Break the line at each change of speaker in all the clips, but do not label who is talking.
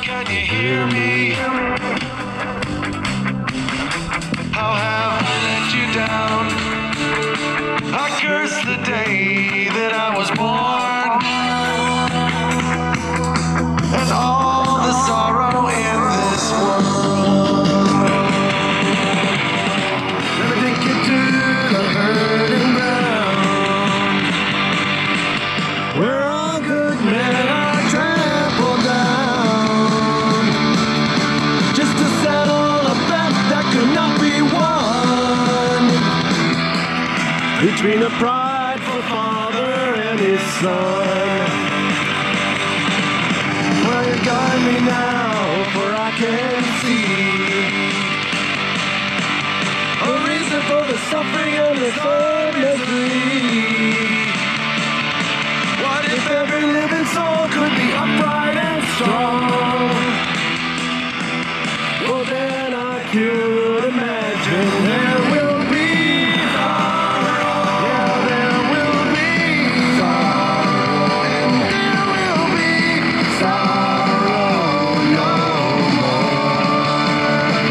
can you hear me? How have I let you down? I curse the day that I was born, and all the sorrow in this world. Let me take you to the hurting ground, where all good men are trampled down, just to settle a bet that could not be won, between a prideful father and his son. Well, you guide me now, for I can see a reason for the suffering and the soul misery. What if every living soul could be upright and strong? Well, then I could imagine there will be sorrow. Yeah, there will be sorrow, and there will be sorrow no more.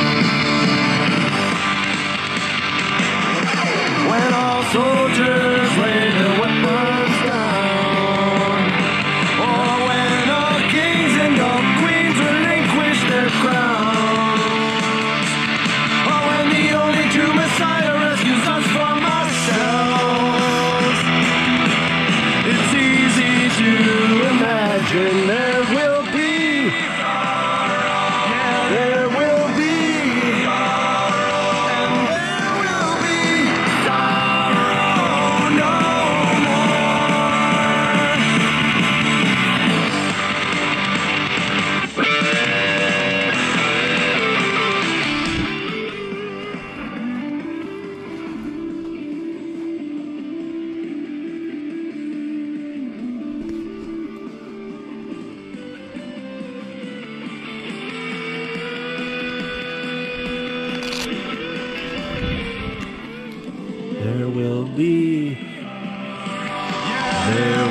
When all soldiers lay their weapons down, or when all kings and all queens relinquish their crowns, or when the only true Messiah rescues us from ourselves, it's easy to imagine there will be, yeah, there will be, and there will be sorrow no There will be. There